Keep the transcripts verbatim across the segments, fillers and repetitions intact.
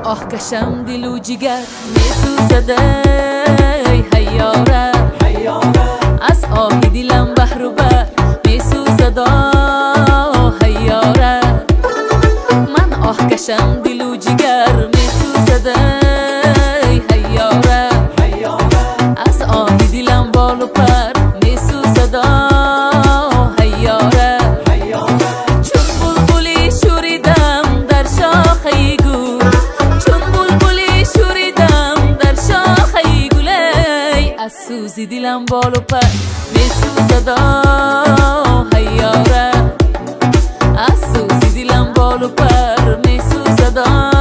آه کشم دل و جگر میسوزده حیاره از آه دلم بحر و بر میسوزده حیاره من آه کشم دل و جگر میسوزده حیاره از آه دلم بال و پر میسوزده حیاره چون بلبلی شوریدم در شاخه گل چون بلبلی شوریدم در شاخه گل از سوزی دلم بال و پر میسوزده حیاره از سوزی دلم بال و پر میسوزده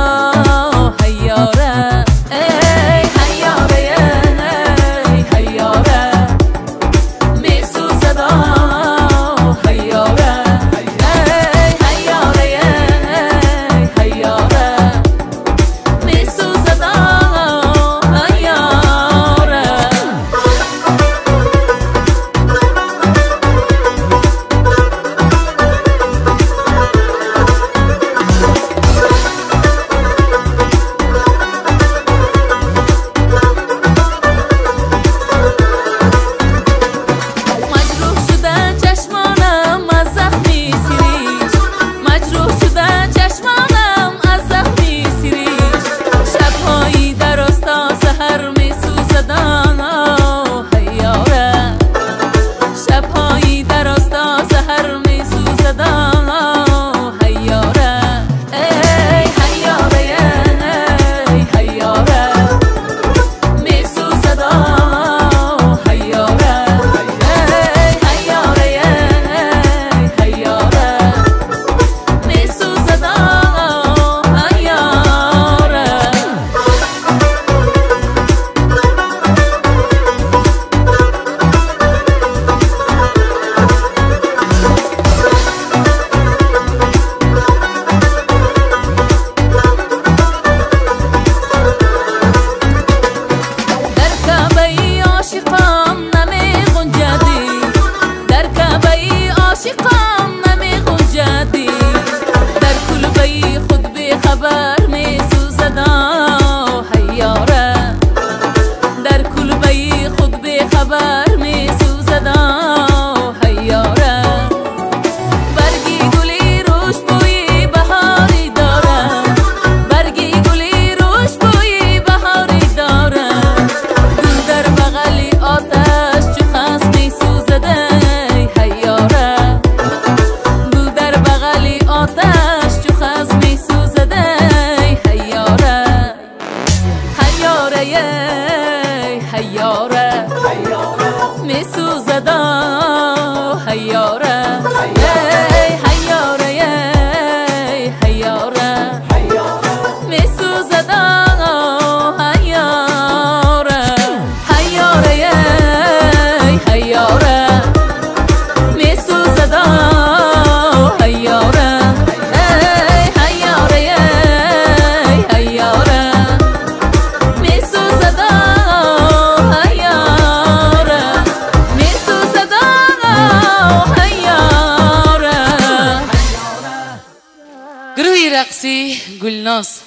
حیاره ای حیاره ای حیاره میسوزده حیاره ای حیاره ای حیاره میسوزده حیاره حیاره میسوزده حیاره ای حیاره ای حیاره میسوزده حیاره حیاره ای حیاره میسوزده حیاره ای حیاره ای حیاره میسوزده گروهی رقصی گلناز.